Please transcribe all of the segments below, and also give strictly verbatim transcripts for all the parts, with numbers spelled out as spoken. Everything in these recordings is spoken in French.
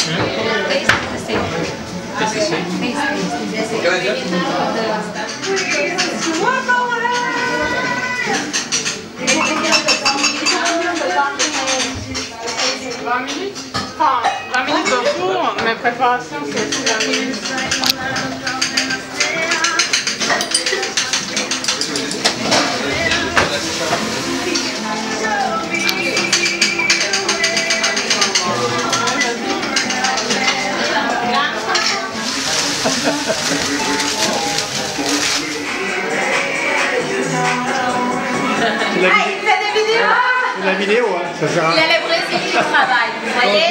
vingt minutes? Enfin, vingt minutes au four, mais préparation c'est aussi vingt minutes. La, ah, il fait des vidéos. La vidéo, hein, ça sert à... Il a le Brésil qui travaille, vous voyez.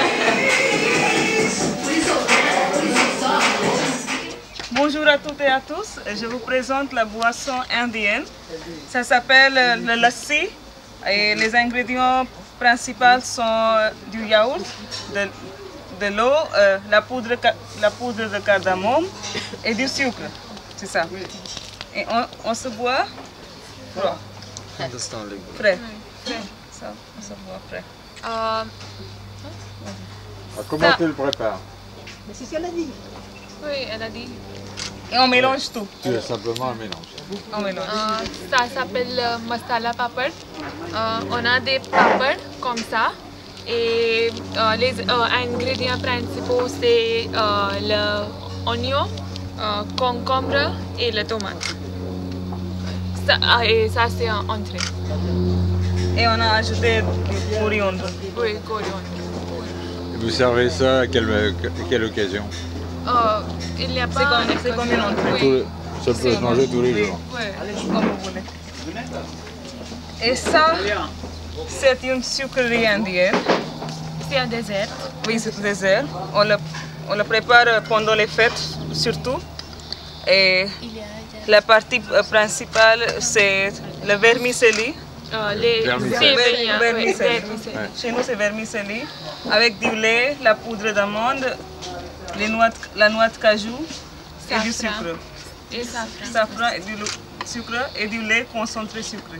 Bonjour à toutes et à tous, je vous présente la boisson indienne. Ça s'appelle le lassi et les ingrédients principaux sont du yaourt, de, de l'eau, euh, la, poudre, la poudre de cardamome et du sucre. C'est ça. Et on, on se boit froid. Frais. Frais. Ça, on se boit frais. Euh... Comment ça... tu le prépares? Mais c'est ce qu'elle a dit. Oui, elle a dit. Et on mélange tout. Tu as simplement un mélange. On mélange. Euh, ça s'appelle euh, masala papad. Euh, on a des papads comme ça. Et euh, les euh, ingrédients principaux, c'est euh, l'oignon, euh, concombre et la tomate. Ça, et ça, c'est un entrée. Et on a ajouté du coriandre. Oui, coriandre. Et vous servez ça à quelle, à quelle occasion? Euh, il n'y a pas... C'est comme une entrée. Oui. Ça peut se manger tous les jours. Oui. Comme vous voulez. Et ça, c'est une sucrerie indienne. C'est un dessert. Oui, c'est un dessert. On le, on le prépare pendant les fêtes, surtout. Et la partie principale, c'est le vermicelli. Euh, les vermicelli. Ver, vermicelli. Oui, vermicelli. Ouais. Chez nous, c'est vermicelli. Avec du lait, la poudre d'amande, les noix de, la noix de cajou et du sucre. Et safran. Safran et du sucre et du lait concentré sucré.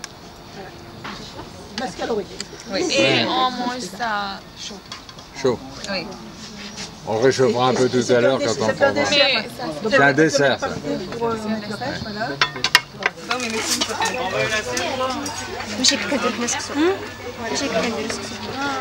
Oui. Et on mange ça chaud. Chaud. Oui. On réchauffera un peu tout à l'heure quand on prendra. C'est un dessert, ça. مش كده نسكسو مش كده نسكسو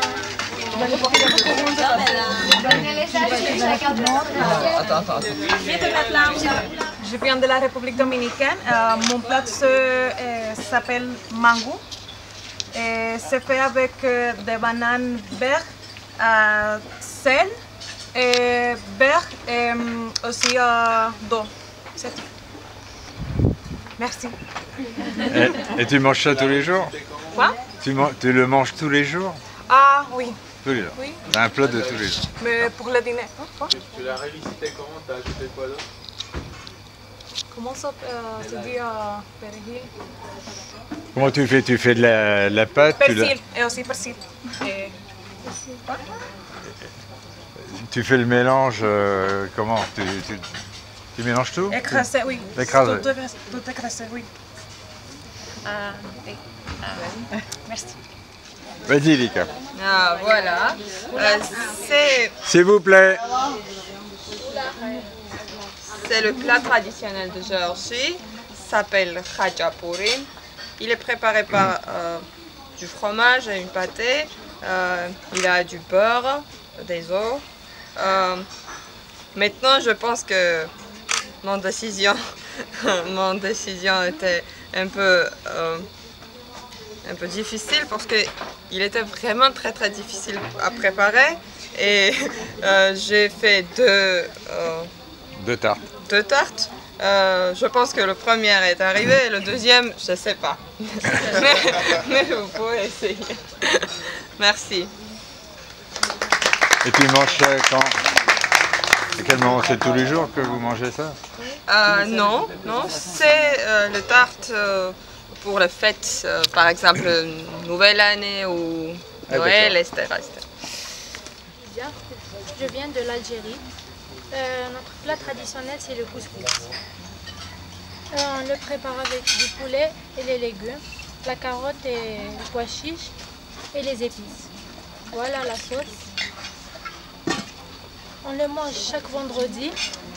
Je viens de la République dominicaine. Euh, mon plat euh, s'appelle mango. C'est fait avec euh, des bananes vertes, euh, sel, et beurre et euh, aussi euh, d'eau. C'est tout. Merci. Et, et tu manges ça tous les jours? Quoi? tu, tu le manges tous les jours? Ah oui. Tous les jours. Oui. C'est un plat de tous les jours. Mais pour le dîner. Hein, quoi? Tu l'as révisité comment? T'as ajouté quoi d'autre? Comment ça euh, se dit euh, persil? Comment tu fais? Tu fais de la, la pâte? Persil, et aussi persil. Et... Quoi? Tu fais le mélange, euh, comment? tu, tu, tu mélanges tout? Écrasé, oui. Écrasé. Tout, tout, tout écrasé, oui. Euh, oui. Euh, merci. Vas-y, Lika. Ah, voilà. Euh, c'est... S'il vous plaît. C'est le plat traditionnel de Géorgie. Ça s'appelle khachapuri. Il est préparé par euh, du fromage et une pâté. Euh, il a du beurre, des œufs. Euh, maintenant, je pense que mon décision, mon décision était un peu, euh, un peu difficile parce que il était vraiment très très difficile à préparer et euh, j'ai fait deux, euh, deux tartes. Deux tartes. Euh, je pense que le premier est arrivé et le deuxième, je ne sais pas. mais, mais vous pouvez essayer. Merci. Et tu manges ça quand? À quel moment? C'est tous les jours que vous mangez ça? euh, Non, non, c'est euh, le tarte euh, pour les fêtes, euh, par exemple Nouvelle Année ou Noël, et cetera et cetera. Je viens de l'Algérie. Euh, notre plat traditionnel, c'est le couscous. Euh, on le prépare avec du poulet et les légumes, la carotte et le pois chiche et les épices. Voilà la sauce. On le mange chaque vendredi.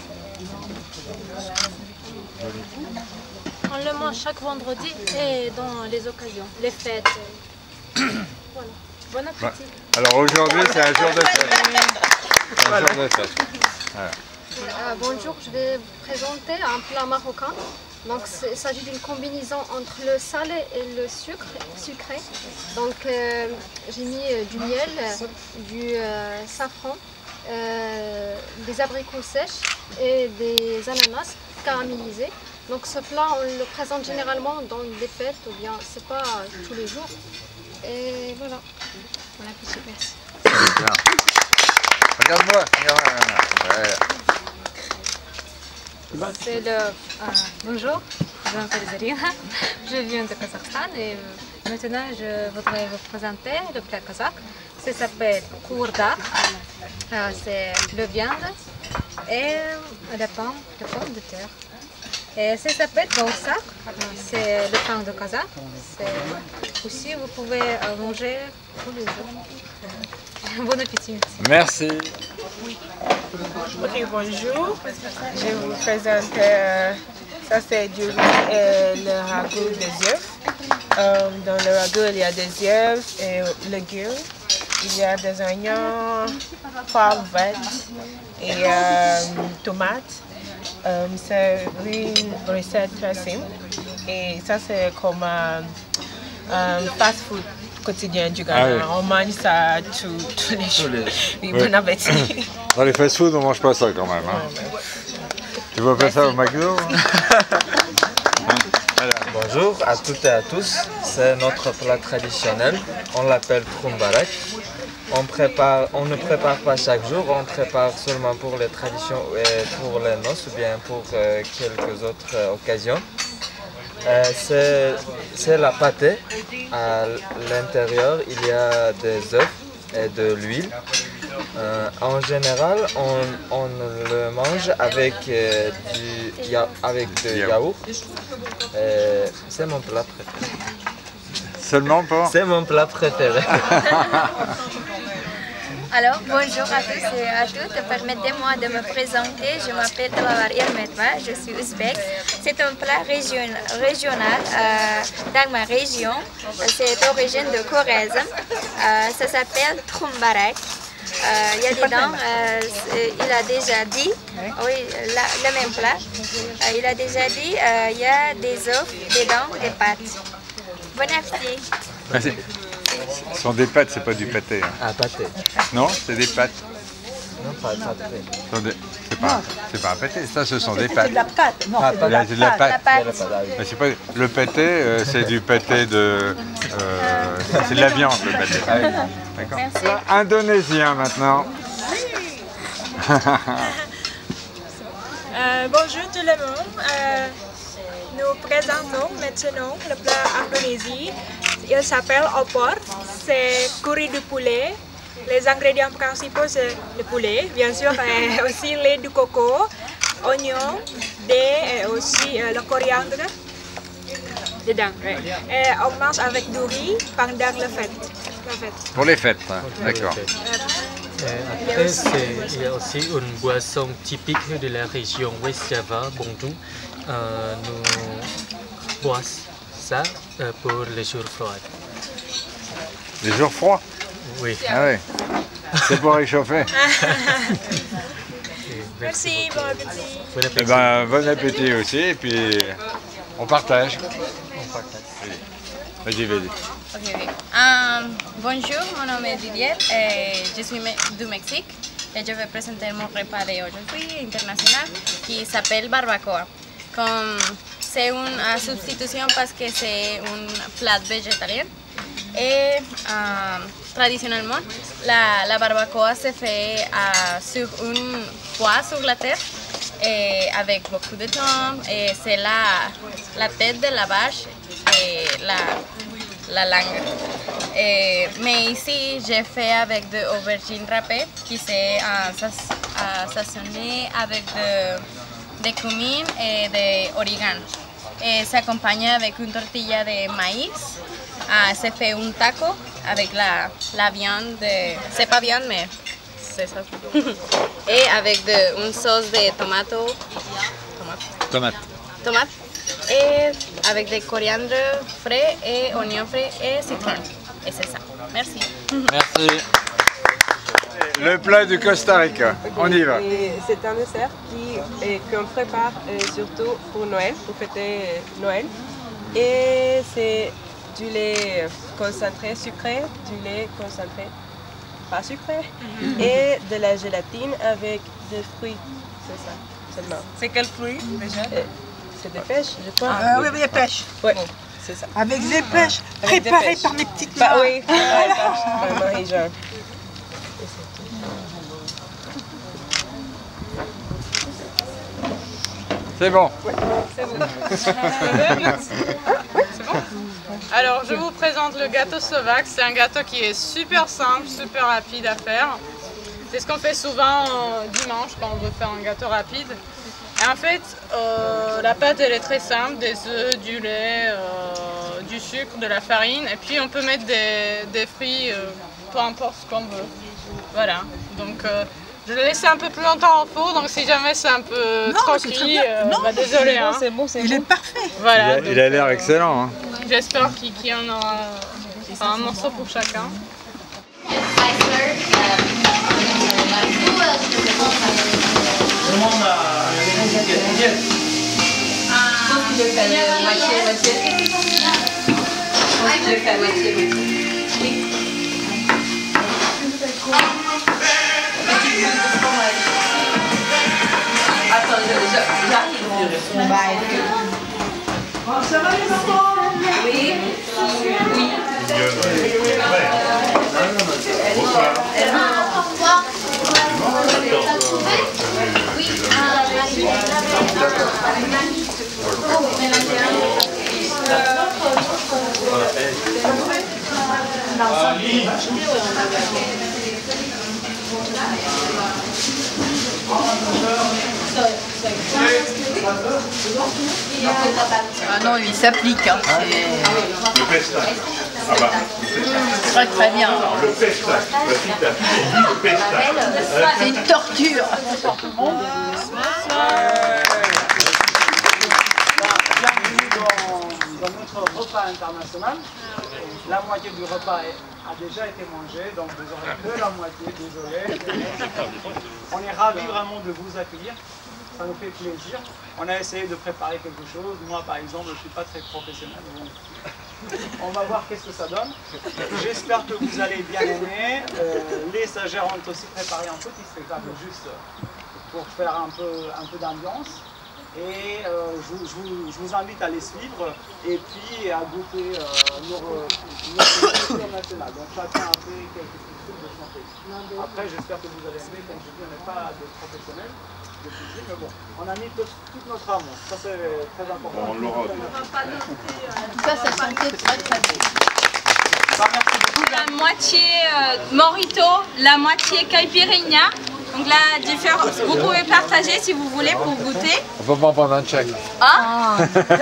On le mange chaque vendredi et dans les occasions, les fêtes. Voilà. Bon appétit. Alors aujourd'hui, c'est un jour de fête. Un jour de fête. Voilà. Euh, bonjour, je vais vous présenter un plat marocain. Donc, il s'agit d'une combinaison entre le salé et le sucre, sucré. Donc, euh, j'ai mis euh, du miel, du euh, safran, euh, des abricots sèches et des ananas caramélisés. Donc, ce plat, on le présente généralement dans des fêtes ou bien c'est pas tous les jours. Et voilà. Bon appétit, merci. Regarde-moi, regarde-moi. Ouais. C'est le... Euh, bonjour, je m'appelle Zarina, je viens de Kazakhstan et maintenant je voudrais vous présenter le plat kazakh. Ça s'appelle kourda, euh, c'est le viande et la pomme, la pomme de terre. Et ça s'appelle baoursak, c'est le pain de kazakh. Aussi vous pouvez manger tous les jours. Bon appétit. Merci. Ok, bonjour. Je vais vous présenter, euh, ça c'est du riz et le ragoût des œufs. Euh, dans le ragoût, il y a des œufs et légumes. Il y a des oignons, poivres vertes et euh, tomates. Euh, c'est une recette très simple. Et ça c'est comme un euh, fast-food quotidien du Ghana. Ah oui. On mange ça tous les jours. Oui, bon appétit. Dans les fast-food, on mange pas ça quand même. Hein. Tu vois pas ça au McDo? Bonjour à toutes et à tous, c'est notre plat traditionnel, on l'appelle trumbarak. On, prépare, on ne prépare pas chaque jour, on prépare seulement pour les traditions et pour les noces ou bien pour euh, quelques autres euh, occasions. Euh, c'est la pâtée, à l'intérieur il y a des œufs et de l'huile. Euh, en général, on, on le mange avec, euh, du, ya, avec du yaourt. Euh, c'est mon plat préféré. Seulement pas? C'est mon plat préféré. Alors, bonjour à tous et à toutes. Permettez-moi de me présenter. Je m'appelle Talavar Irmetva, je suis ouzbek. C'est un plat région, régional euh, dans ma région. C'est d'origine de Corrèze. Euh, ça s'appelle trumbarak. Il euh, y a dedans, euh, il a déjà dit, oui, la, le même plat, euh, il a déjà dit, il euh, y a des œufs dedans, des pâtes. Bon appétit. Merci. Ce sont des pâtes, c'est pas du pâté. Hein. Ah, pâté. Non, c'est des pâtes. Non, pas pâté. C'est pas, pas un pâté, ça ce sont des pâtes. C'est de la pâte. Non, ah, c'est de la, de la pâte. La pâte. Mais c'est pas, le pâté, euh, c'est du pâté de... Euh, c'est de la viande, le pâté. Ah, oui. D'accord. Indonésien maintenant. euh, bonjour tout le monde. Euh, nous présentons maintenant le plat indonésien. Il s'appelle opor. C'est curry de poulet. Les ingrédients principaux, c'est le poulet, bien sûr, et aussi lait de coco, oignon, thé et aussi euh, le coriandre dedans. Ouais. Et on mange avec du riz pendant la fête. La fête. Pour les fêtes, hein. D'accord. Après, il y a aussi une boisson typique de la région West Java, Bondou. Euh, nous boisons ça euh, pour les jours froids. Les jours froids? Oui. Ah oui. C'est pour réchauffer. Merci, bon appétit. Bon appétit. Eh ben, bon appétit aussi, et puis on partage. On partage. Vas-y, vas-y. Okay, okay. Um, bonjour, mon nom est Didier et je suis du Mexique et je vais présenter mon repas d'aujourd'hui international qui s'appelle barbacoa. C'est une substitution parce que c'est un plat végétarien. Et euh, traditionnellement, la, la barbacoa se fait euh, sur une poêle sur la terre et avec beaucoup de thym. Et c'est la, la tête de la vache et la, la langue. Et, mais ici, j'ai fait avec de aubergines râpées qui s'est euh, saisonné avec de, de cumin et d'origan. Et s'accompagne avec une tortilla de maïs. Ah, se fait un taco avec la, la viande, de... c'est pas viande, mais c'est ça. Et avec de, une sauce de tomato, tomate. Tomate. Tomate. Et avec des coriandres frais et oignons frais et citron. Et c'est ça. Merci. Merci. Le plat du Costa Rica, on y va. C'est un dessert qu'on prépare euh, surtout pour Noël, pour fêter Noël. Et c'est du lait concentré, sucré, du lait concentré, pas sucré, mm-hmm. et de la gélatine avec des fruits, c'est ça, seulement. C'est quel fruit déjà? euh, C'est des pêches, je crois. Ah oui, oui, des pêches. Oui, c'est ça. Avec des pêches, Avec préparées des pêches. par mes petites Bah mains. oui, par Marie-Jean. C'est bon. C'est bon. C'est bon. Alors, je vous présente le gâteau Slovaque. C'est un gâteau qui est super simple, super rapide à faire. C'est ce qu'on fait souvent euh, dimanche quand on veut faire un gâteau rapide. Et en fait, euh, la pâte elle est très simple, des œufs, du lait, euh, du sucre, de la farine. Et puis on peut mettre des, des fruits, euh, peu importe ce qu'on veut. Voilà. Donc, euh, je l'ai laissé un peu plus longtemps au four, donc si jamais c'est un peu Non, trop c'est très cuit, bien. euh, Non, bah, désolé. Hein. C'est bon, c'est Il bon. est parfait. Voilà, Il a- il a l'air excellent. Hein. J'espère qu'il qu'il y en aura enfin, un morceau pour chacun. Ça va les enfants? Oui. Oui. Ah non, il s'applique. Hein. Le pestac. Ah bah, Très très bien. le pestac. Le pestac. C'est une torture. Bienvenue dans, dans notre repas international. La moitié du repas est- a déjà été mangé, donc vous aurez que la moitié, désolé. On est ravis vraiment de vous accueillir. Ça nous fait plaisir. On a essayé de préparer quelque chose. Moi, par exemple, je ne suis pas très professionnel. Donc on va voir qu'est-ce que ça donne. J'espère que vous allez bien aimer. Euh, les stagiaires ont aussi préparé un petit spectacle juste pour faire un peu, un peu d'ambiance. Et euh, je, je, vous, je vous invite à les suivre et puis à goûter euh, nos nourriture nationale. Donc chacun a fait quelques petits trucs de santé. Après, j'espère que vous allez aimer. Comme je dis, on n'est pas des professionnels de cuisine, mais bon, on a mis tout, toute notre amour. Ça, c'est très important. On l'aura. En tout cas, ça sentait très très bien. La moitié euh, morito, la moitié caipirinha. Donc la différence, vous pouvez partager si vous voulez pour goûter. On peut pas en prendre un tchèque. Ah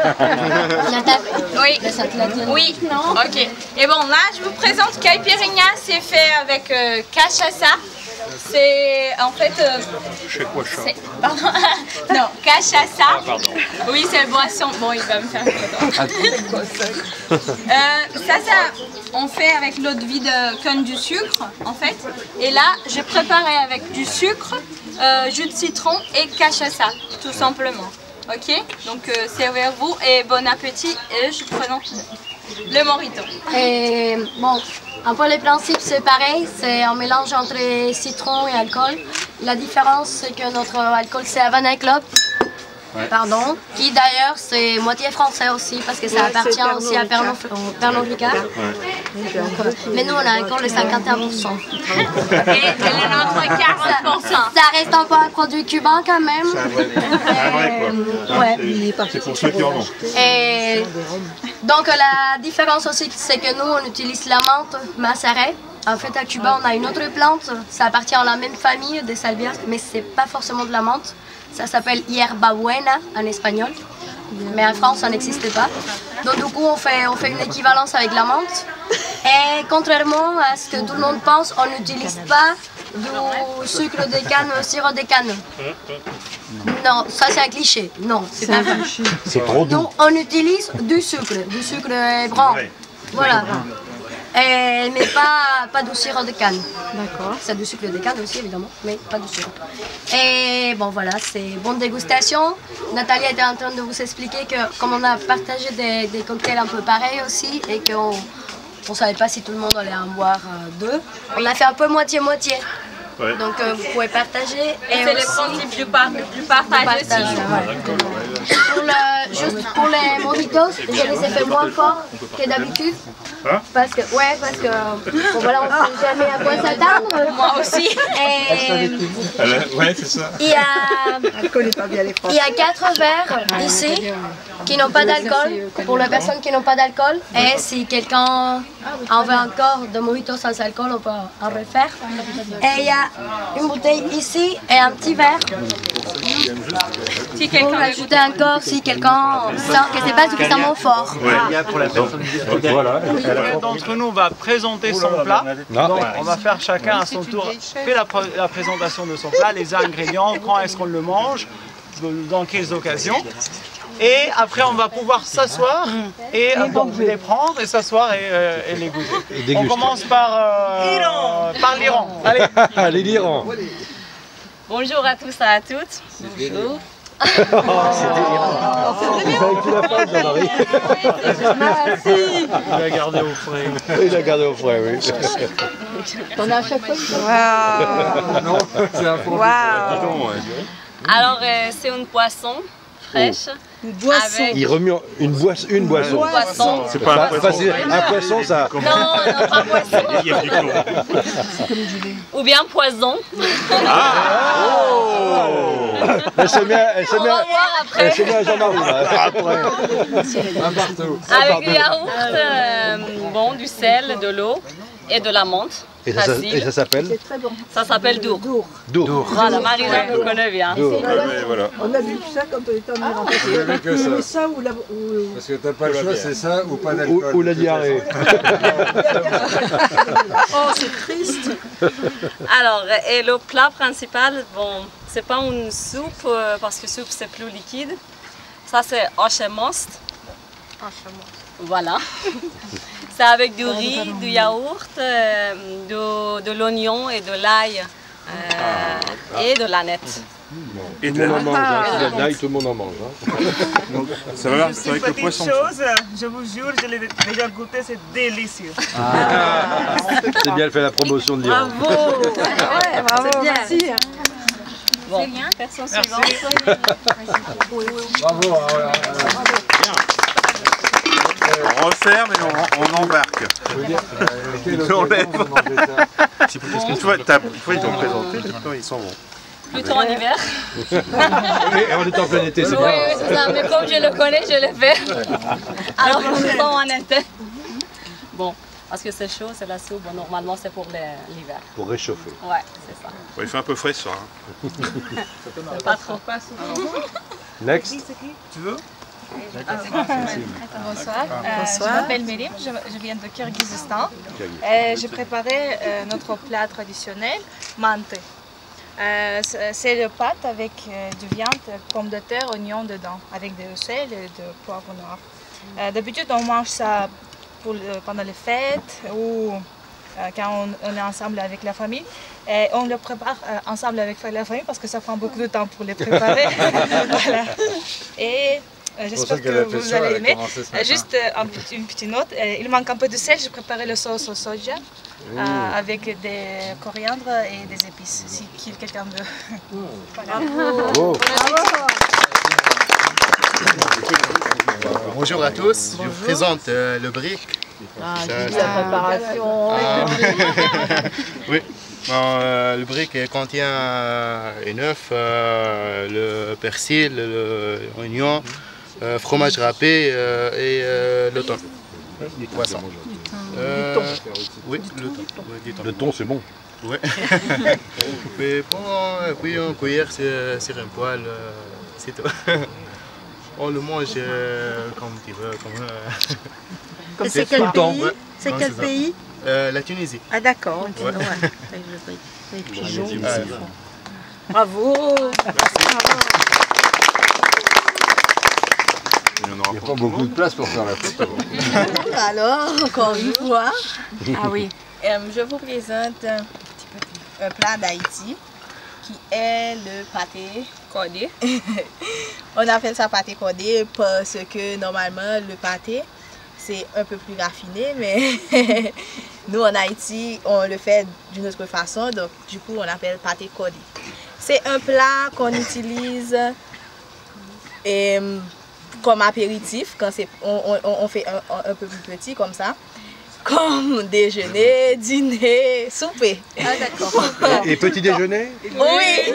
Oui. Oui. Ok. Et bon, là, je vous présente caipirinha. C'est fait avec euh, cachaça. C'est en fait. Euh, Chez quoi ça? Pardon. Non, cachaça. Ah, pardon. Oui, c'est la boisson. Bon, il va me faire une photo. euh, ça, ça, on fait avec l'eau de vie de canne du sucre, en fait. Et là, j'ai préparé avec du sucre, euh, jus de citron et cachaça, tout simplement. Ok? Donc, euh, servez-vous et bon appétit. Et je présente le morito. Et bon, un peu le principe c'est pareil, c'est un mélange entre citron et alcool. La différence c'est que notre alcool c'est Havana Club, Ouais. pardon, qui d'ailleurs c'est moitié français aussi parce que ça Ouais, appartient c'est aussi à Pernod Pernod Ricard. Mais nous on a encore le cinquante et un pour cent. Et le nôtre quarante pour cent. Ça reste un peu un produit cubain quand même. C'est un vrai, un vrai quoi. Ouais. C'est pour ceux qui en ont. Et donc la différence aussi c'est que nous on utilise la menthe macérée. En fait à Cuba on a une autre plante, ça appartient à la même famille des salvias, mais c'est pas forcément de la menthe. Ça s'appelle hierbabuena en espagnol, mais en France ça n'existe pas. Donc du coup on fait, on fait une équivalence avec la menthe. Et contrairement à ce que tout le monde pense, on n'utilise pas du sucre de canne, sirop de canne. Non, ça c'est un cliché. Non, c'est un cliché. C'est trop doux. Nous, on utilise du sucre, du sucre brun. Voilà. Et, mais pas, pas du sirop de canne. D'accord. C'est du sucre de canne aussi, évidemment, mais pas du sirop. Et bon, voilà, c'est bonne dégustation. Nathalie était en train de vous expliquer que, comme on a partagé des, des cocktails un peu pareils aussi, et qu'on ne savait pas si tout le monde allait en boire euh, deux, on a fait un peu moitié-moitié. Ouais. Donc euh, vous pouvez partager. C'est le principe du, par du partage, partage aussi. Ouais. Pour le, juste pour les mojitos, je les ai fait moins forts que d'habitude. Hein? Parce que, ouais, parce que bon, voilà, on ne sait jamais à quoi s'attendre. Moi aussi. Et, ouais, c'est ça. Il y a, il y a quatre verres ici qui n'ont pas d'alcool, pour les personnes qui n'ont pas d'alcool. Et si quelqu'un en veut encore de mojito sans alcool, on peut en refaire. Et il y a une bouteille ici et un petit verre. Si quelqu'un veut ajouter encore, si quelqu'un sent que c'est pas suffisamment fort. Ouais. Pour la personne. Voilà. Chacun d'entre nous va présenter son plat. Donc, on va faire chacun à son tour fait la, la présentation de son plat, les ingrédients, quand est-ce qu'on le mange, dans quelles occasions. Et après, on va pouvoir s'asseoir et donc, les prendre et s'asseoir et, euh, et les goûter. Et on commence par euh, par l'Iran. Allez, allez l'Iran. Bonjour à tous et à toutes. Bonjour. C'est délirant. Tu l'as pas, Jean-Marie. Il l'a gardé au frais. Il l'a gardé au frais, oui. T'en as à chaque fois. Waouh. Non, c'est un fond. Wow. Alors, euh, c'est un poisson fraîche. Une boisson. Avec... Il remue une, bois une boisson. Une boisson. C'est pas un poisson. Facile. Un poisson, ça. Non, non, pas poisson. C'est comme du lait. Ou bien poison. Ah oh. Elle s'est mise à Jean-Marie. Après. Un partout. Avec du yaourt, euh, bon, du sel, de l'eau et de la menthe. Et ça, ça s'appelle? C'est très bon. Ça s'appelle Dour. Dour. Dour. Voilà, Marina nous connaît bien. Dour. Voilà. On a vu ça quand on était en Iran. Vous avez que ça. ça ou la... ou... Parce que t'as pas le choix, c'est ça ou pas d'alcool. Ou, ou la diarrhée. Oh, c'est triste. Alors, et le plat principal, bon, c'est pas une soupe parce que soupe c'est plus liquide. Ça c'est Ochemost. Voilà. C'est avec du riz, du yaourt, euh, de, de l'oignon et de l'ail euh, et de la nette. Et tout le monde en mange, hein. Si il y a de l'ail, tout le monde en mange. Hein. Donc, ça va, Juste c'est une avec le petite poisson. chose, je vous jure, je l'ai déjà goûté, c'est délicieux. Ah. C'est bien, elle fait la promotion de l'Iran. Bravo. Ouais, bravo, merci. Bon. C'est bien, personne suivante. Bravo. On referme et on, on embarque. On enlève. Une fois, ils t'ont présenté, maintenant ils s'en vont. Plutôt en hiver. Et on est en plein été, c'est oui, bien. Oui, c'est ça, mais comme je le connais, je le fais. Alors nous sommes en été. Bon, parce que c'est chaud, c'est la soupe, bon, normalement c'est pour l'hiver. Pour réchauffer. Ouais, c'est ça. Ouais, il fait un peu frais ce soir. Hein. Pas trop. Next. Tu veux? Bonsoir, euh, je m'appelle Mérim, je, je viens de Kirghizistan et j'ai préparé euh, notre plat traditionnel, mante. Euh, c'est le pâte avec euh, du viande, pommes de terre, oignons dedans, avec du sel et du poivre noir. Euh, D'habitude on mange ça pour, euh, pendant les fêtes ou euh, quand on, on est ensemble avec la famille. Et on le prépare euh, ensemble avec la famille parce que ça prend beaucoup de temps pour les préparer. Voilà. Et Euh, j'espère que vous ça, allez aimer. Euh, juste euh, un petit, une petite note, euh, il manque un peu de sel, j'ai préparé le sauce au soja mmh. euh, avec des coriandres et des épices, si quelqu'un veut. Mmh. Voilà. Bravo. Bravo. Bonjour à tous, Bonjour. Je vous présente euh, le brick. Ah, ça, la préparation. Ah. Oui. Bon, euh, le brick contient euh, un œuf, euh, le persil, l'oignon, euh, fromage râpé euh, et euh, le thon. Du poisson. Euh, oui, le thon. Oui, du thon. Le thon, c'est bon. Oui. Mais bon, puis on cuire sur un poêle, euh, c'est tout. On le mange euh, comme tu veux. Comme, euh... c'est quel pays, ouais. C'est quel pays euh, la Tunisie. Ah d'accord. Ouais. Les pigeons. Ah, Bravo. Il n'y a pas beaucoup de place pour faire la photo. Alors, encore une fois. Ah oui. Euh, je vous présente un, petit peu, un plat d'Haïti qui est le pâté cordé. On appelle ça pâté cordé parce que normalement le pâté c'est un peu plus raffiné, mais nous en Haïti on le fait d'une autre façon, donc du coup on appelle pâté cordé. C'est un plat qu'on utilise et, comme apéritif quand c'est, on, on, on fait un, un peu plus petit comme ça. Comme déjeuner, dîner, souper. Ah d'accord. Et, et petit déjeuner? Oui.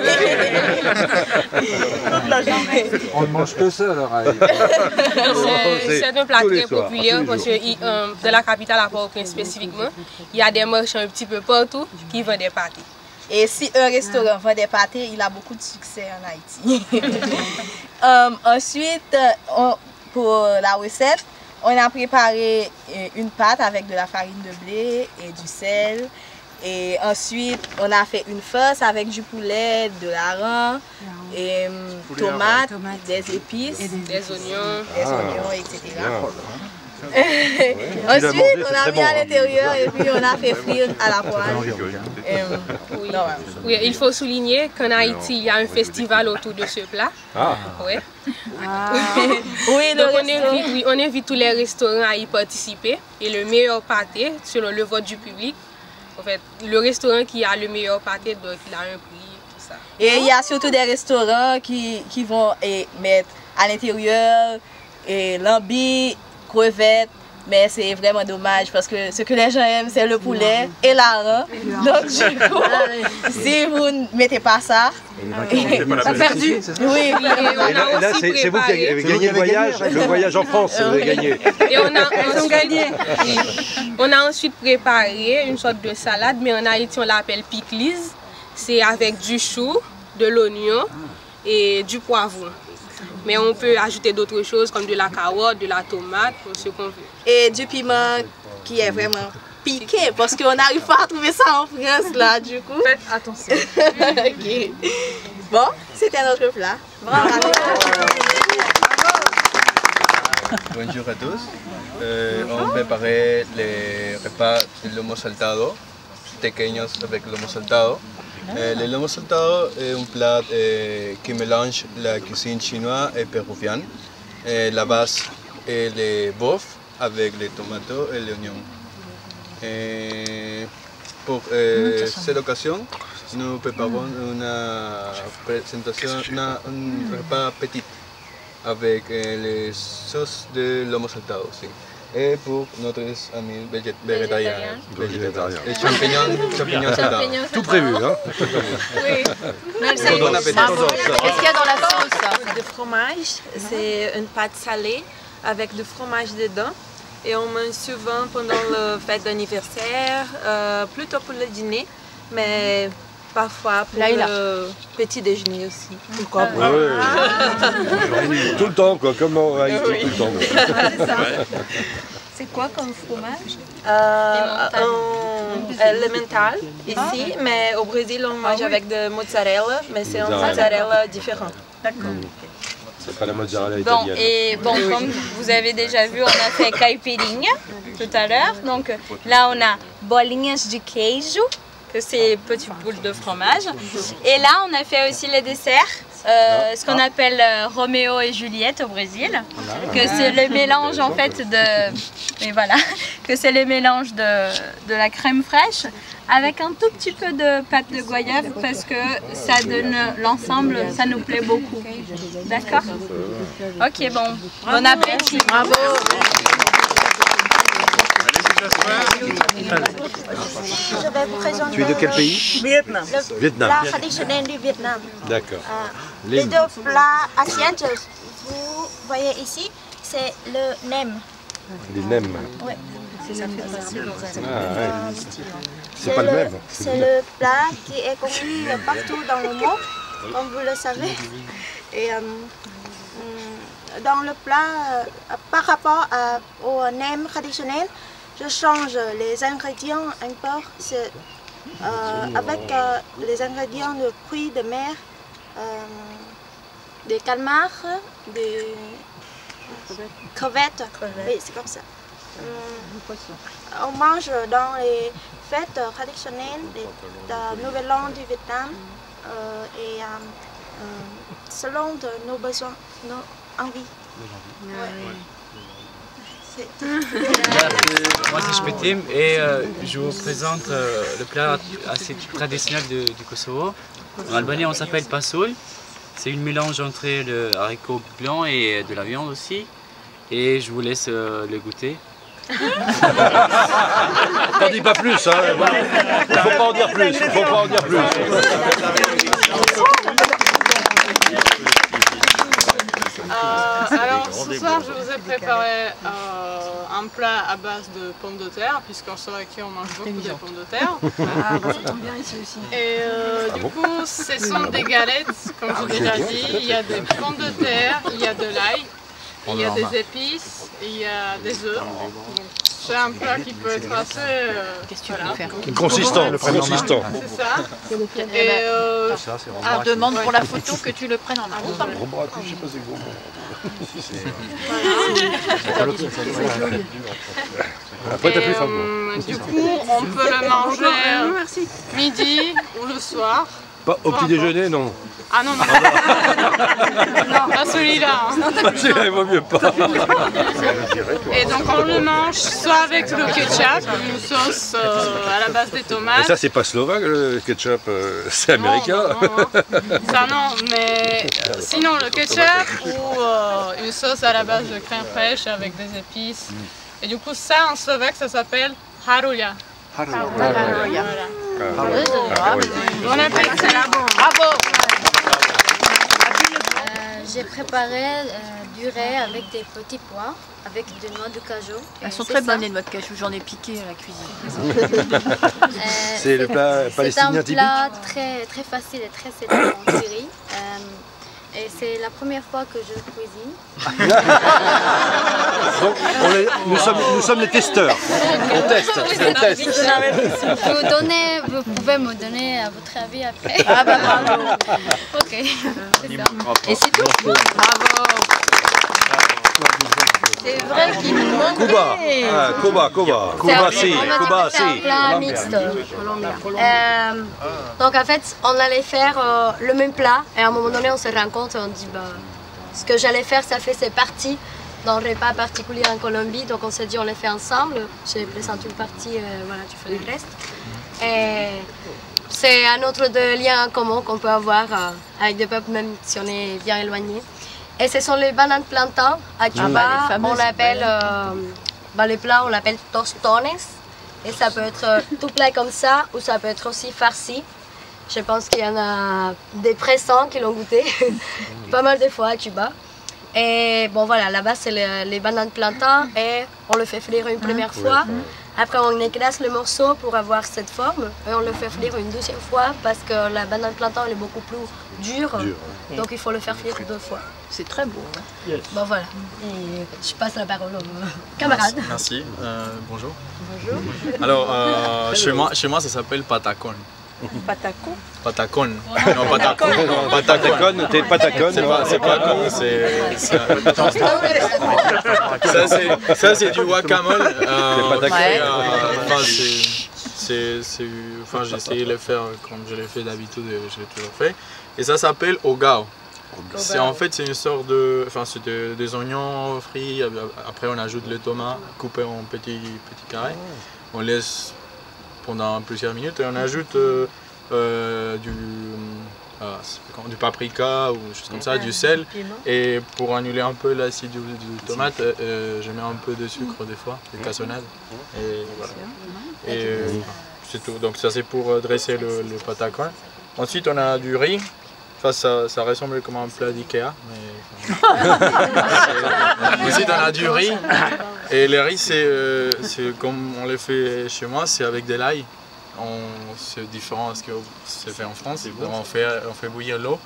On ne mange que ça alors. C'est un plat très populaire parce que euh, de la capitale à Port-au-Prince spécifiquement, il y a des marchands un petit peu partout qui vendent des pâtés. Et si un restaurant vend des pâtés, il a beaucoup de succès en Haïti. euh, ensuite, on, pour la recette, on a préparé une pâte avec de la farine de blé et du sel. Et ensuite, on a fait une farce avec du poulet, de l'hareng, et tomates, des épices, des, des oignons, des oignons, et cetera. Ensuite, on a mis à l'intérieur et puis on a fait frire à la poêle. Euh, oui. Oui, il faut souligner qu'en Haïti, il y a un festival autour de ce plat. Ah. Ouais. Ah. Oui, donc on invite, oui, on invite tous les restaurants à y participer. Et le meilleur pâté, selon le vote du public, en fait, le restaurant qui a le meilleur pâté, donc il a un prix, tout ça. Et il y a surtout des restaurants qui, qui vont et, mettre à l'intérieur lambi, crevettes, mais c'est vraiment dommage parce que ce que les gens aiment c'est le poulet et l'hareng. Donc du coup, si vous ne mettez pas ça, ça perdu. Oui. Et là, là c'est vous qui avez gagné le voyage, le voyage en France, vous avez gagné. Et on a, on a gagné. Oui. On a ensuite préparé une sorte de salade, mais en Haïti on l'appelle pickles. C'est avec du chou, de l'oignon et du poivron. Mais on peut ajouter d'autres choses comme de la carotte, de la tomate, pour ce qu'on veut. Et du piment qui est vraiment piqué, parce qu'on n'arrive pas à trouver ça en France là, du coup. Faites attention. Okay. Bon, c'était notre plat. Bravo. Bonjour à tous. Euh, on préparait les repas de lomo saltado, pequeños avec lomo saltado. Euh, le lomo saltado est un plat euh, qui mélange la cuisine chinoise et péruvienne. Euh, la base est le bœuf avec les tomates et les oignons. Et pour euh, cette occasion, nous préparons une présentation, una, un repas petit avec euh, les sauces de lomo saltado aussi. Et pour notre ami végétarien, végétarien. Les champignons, champignons saltados. Tout prévu, hein? Oui. Merci. Qu'est-ce qu'il y a dans la sauce? C'est du fromage, c'est une pâte salée avec du fromage dedans. Et on mange souvent pendant le fête d'anniversaire, euh, plutôt pour le dîner, mais parfois pour Là, le petit déjeuner aussi. Pourquoi pas? Oui. Tout le temps, quoi, comme en Haïti, oui. Tout le temps. C'est quoi comme fromage? Euh, un elemental ici, ah. mais au Brésil on mange ah, oui. avec de mozzarella, mais c'est un mozzarella différent. D'accord. C'est pas la mozzarella bon, italienne. Et bon, comme vous avez déjà vu, on a fait caipirinha tout à l'heure. Donc là on a bolinhas de queijo, que c'est petites boules de fromage. Et là on a fait aussi les desserts. Euh, ce qu'on appelle euh, Roméo et Juliette au Brésil, que c'est le mélange en fait de, mais voilà, que c'est le mélange de, de la crème fraîche avec un tout petit peu de pâte de goyave parce que ça donne l'ensemble, ça nous plaît beaucoup. D'accord? Ok, bon, bon appétit. Bravo. Je vais vous présenter. Tu es de quel pays? Vietnam. Le Vietnam. Plat traditionnel du Vietnam. D'accord. Euh, les deux plats asiatiques, vous voyez ici, c'est le nem. Les nems. Oui. Ça fait passer dans un. Ah, ouais. C'est pas le même. C'est le plat qui est connu partout dans le monde, comme vous le savez. Et euh, dans le plat, euh, par rapport à, au nem traditionnel, je change les ingrédients un peu. C'est euh, avec euh, les ingrédients de fruits de mer, euh, des calmars, des crevettes. Oui, c'est comme ça. Euh, on mange dans les fêtes traditionnelles du Nouvel An du Vietnam euh, et euh, euh, selon de nos besoins, nos envies. Ouais. Moi c'est Shpetim et euh, je vous présente euh, le plat assez traditionnel de, du Kosovo. En Albanie on s'appelle pasoul. C'est une mélange entre le haricot blanc et de la viande aussi. Et je vous laisse euh, le goûter. T'en dis pas plus, hein. Il faut pas en dire plus, il faut pas en dire plus. Euh, alors ce soir je vous ai préparé euh, un plat à base de pommes de terre, puisqu'en Slovaquie on mange beaucoup de pommes de terre. Ah, bah, ça tombe bien ici aussi. Et euh, du coup ce sont des galettes, comme je l'ai déjà dit, il y a des pommes de terre, il y a de l'ail, il y a des épices, il y a des œufs. C'est un plat qui peut être assez euh, voilà. Consistant, le consistant. C'est ça. Et euh, ah, demande pour la photo que tu le prennes en avant. Gros bras, je sais pas c'est gros. Après t'as plus faim. Euh, du coup, on peut le manger midi ou le soir. Pas au petit déjeuner, non. Ah non, non, non, pas celui-là. Celui-là, il vaut mieux pas. Et donc on le mange soit avec le ketchup, une sauce euh, à la base des tomates. Et ça, c'est pas slovaque, le ketchup, euh, c'est américain. Non, non, non. Ça non, mais euh, sinon le ketchup ou euh, une sauce à la base de crème fraîche avec des épices. Et du coup, ça en slovaque, ça s'appelle harulia. Harulia. Bon appétit. Bravo. J'ai préparé euh, du riz avec des petits pois, avec des noix de cajou. Elles sont très bonnes les noix de cajou, j'en ai piqué à la cuisine. euh, c'est le plat palestinien typique. C'est un plat très, très facile et très célèbre en Syrie. Euh, et c'est la première fois que je cuisine. Donc, on est, nous, sommes, nous sommes les testeurs. On teste. On teste. Vous, donnez, vous pouvez me donner votre avis après. Ah bah bravo. Ok, c'est ça. Et c'est tout. Bravo. C'est vrai qu'il nous manque. Cuba, ah, Cuba, Cuba, Cuba, si, Cuba, si. C'est un plat mixte. Euh, donc en fait, on allait faire euh, le même plat et à un moment donné, on se rend compte et on dit bah, ce que j'allais faire, ça fait c'est parti dans le repas particulier en Colombie. Donc on s'est dit on les fait ensemble. J'ai présenté une partie, euh, voilà, tu fais le reste. Et c'est un autre de lien en commun qu'on peut avoir euh, avec des peuples même si on est bien éloigné. Et ce sont les bananes plantains. À Cuba, ah bah, on l'appelle, euh, bah, les plats, on l'appelle tostones. Et ça peut être euh, tout plat comme ça, ou ça peut être aussi farci. Je pense qu'il y en a des pressants qui l'ont goûté, pas mal de fois à Cuba. Et bon voilà, là-bas c'est les, les bananes plantains et on le fait frire une première fois. Après on écrase le morceau pour avoir cette forme et on le fait frire une deuxième fois parce que la banane plantain elle est beaucoup plus dure, Dur. Donc il faut le faire frire deux fois. C'est très beau. Hein. Yes. Bon voilà, et je passe la parole au camarade. Merci, merci. Euh, bonjour. Bonjour. Alors euh, chez, moi, chez moi ça s'appelle patacon. Patacon Patacon. Non, patacon. Non, patacon, t'es patacon. C'est pas, c'est pas con, c'est... Ça, c'est du guacamole. Euh, ouais. euh, enfin, c'est... Enfin, j'ai essayé de le faire comme je l'ai fait d'habitude, je l'ai toujours fait. Et ça s'appelle ogao. C'est en fait c'est une sorte de, enfin c'est de, des oignons frits. Après on ajoute les tomates coupés en petits petits carrés. On laisse pendant plusieurs minutes et on ajoute euh, euh, du euh, du paprika ou des choses comme ça, du sel. Et pour annuler un peu l'acide du, du tomate, euh, je mets un peu de sucre des fois, de cassonade. Et voilà. Et euh, c'est tout. Donc ça c'est pour dresser le, le patacon. Ensuite on a du riz. Enfin, ça, ça ressemble comme un plat d'Ikea, mais... Ensuite, on a du riz. Et le riz, c'est euh, comme on le fait chez moi, c'est avec de l'ail. C'est différent de ce que c'est fait en France. On fait, on fait bouillir l'eau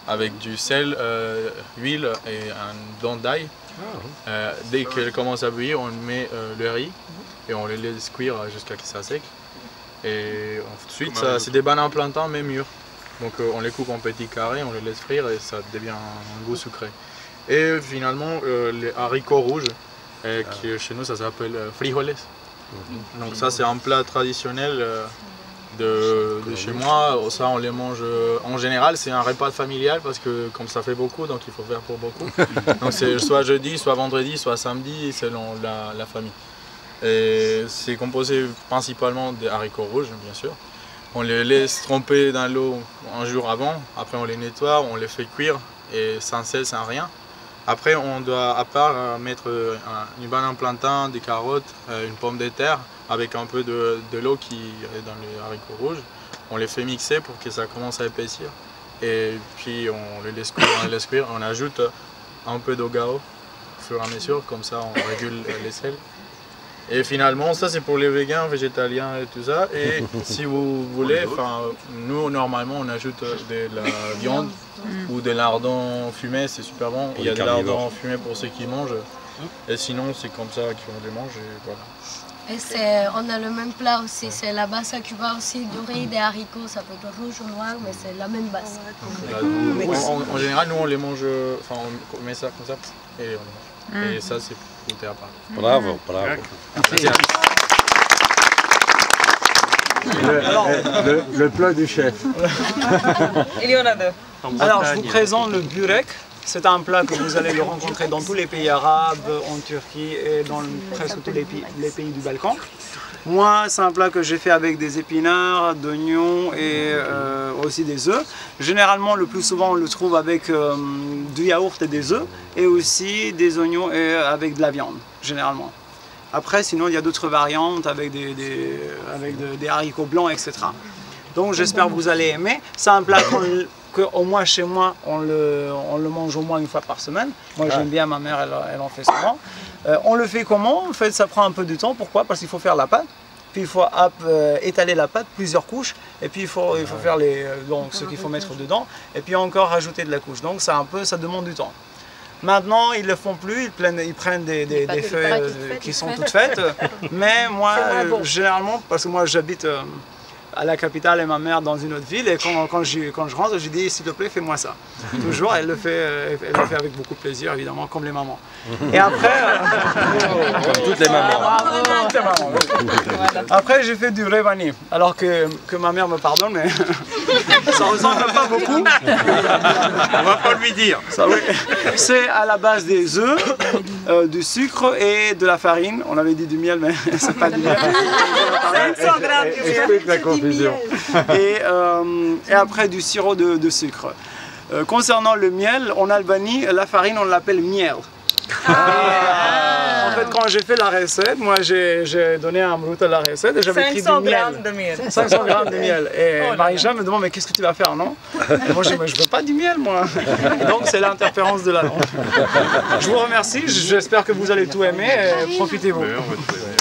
avec du sel, euh, huile et un blanc d'ail. Euh, dès qu'elle commence à bouillir, on met euh, le riz et on les laisse cuire jusqu'à ce que ça sèche. Et ensuite, c'est des bananes plantains mais mûres. Donc euh, on les coupe en petits carrés, on les laisse frire et ça devient un goût sucré. Et finalement, euh, les haricots rouges, euh, qui chez nous ça s'appelle euh, frijoles. Mm-hmm. Donc ça c'est un plat traditionnel euh, de, de chez moi. Ça on les mange euh, en général, c'est un repas familial parce que comme ça fait beaucoup, donc il faut faire pour beaucoup. Donc c'est soit jeudi, soit vendredi, soit samedi selon la, la famille. Et c'est composé principalement des haricots rouges bien sûr. On les laisse tremper dans l'eau un jour avant, après on les nettoie, on les fait cuire et sans sel, sans rien. Après on doit à part mettre une banane plantain, des carottes, une pomme de terre avec un peu de, de l'eau qui est dans les haricots rouges. On les fait mixer pour que ça commence à épaissir. Et puis on les laisse cuire, on les laisse cuire, on ajoute un peu d'ogao au fur et à mesure, comme ça on régule les sels. Et finalement, ça c'est pour les végans, végétaliens et tout ça. Et si vous voulez, nous normalement on ajoute de la viande mm. ou des lardons fumés, c'est super bon. Il y a des lardons fumés pour ceux qui mangent. Et sinon c'est comme ça qu'on les mange et voilà. Et on a le même plat aussi, c'est la base à cuba aussi, du riz, des haricots, ça peut être rouge ou noir, mais c'est la même base. En, en, en général, nous on les mange, enfin on met ça comme ça et on les mange. Mm. Et ça c'est goûté à part. Bravo, bravo. Le, le, le plat du chef. Il y en a deux. Alors je vous présente le burek. C'est un plat que vous allez le rencontrer dans tous les pays arabes, en Turquie et dans presque tous les pays, les pays du Balkan. Moi, c'est un plat que j'ai fait avec des épinards, d'oignons et euh, aussi des œufs. Généralement, le plus souvent, on le trouve avec euh, du yaourt et des œufs et aussi des oignons et avec de la viande, généralement. Après, sinon, il y a d'autres variantes avec des, des, avec de, des haricots blancs, et cetera. Donc, j'espère que vous allez aimer. C'est un plat qu'on... qu'au moins chez moi, on le, on le mange au moins une fois par semaine. Moi j'aime bien, ma mère elle, elle en fait souvent. Euh, on le fait comment? En fait ça prend un peu de temps, pourquoi? Parce qu'il faut faire la pâte, puis il faut euh, étaler la pâte, plusieurs couches, et puis il faut, il faut faire les, donc, ce qu'il faut mettre dedans, et puis encore rajouter de la couche. Donc ça, un peu, ça demande du temps. Maintenant, ils ne le font plus, ils prennent, ils prennent des, des, des feuilles euh, qui sont toutes faites, mais moi, euh, généralement, parce que moi j'habite euh, à la capitale et ma mère dans une autre ville, et quand, quand, je, quand je rentre, je dis s'il te plaît fais-moi ça. Toujours, elle le, fait, elle le fait avec beaucoup de plaisir évidemment, comme les mamans. Et après... Euh, comme toutes les mamans. Toutes les mamans. Après j'ai fait du revani, alors que, que ma mère me pardonne, mais ça ressemble pas beaucoup. On va pas lui dire. Oui. C'est à la base des œufs, euh, du sucre et de la farine. On avait dit du miel, mais c'est pas du miel. cinq cents grammes du miel. Et, euh, et après du sirop de, de sucre. Euh, concernant le miel, en Albanie, la farine on l'appelle miel. Ah. Et, en fait, quand j'ai fait la recette, moi j'ai donné à Amrut la recette et j'avais pris du miel. De miel. cinq cents grammes de miel. Et oh Marie-Jean me demande mais qu'est-ce que tu vas faire, non? Et moi je dis mais je veux pas du miel moi. Et donc c'est l'interférence de la langue. Je vous remercie, j'espère que vous allez tout aimer et profitez-vous.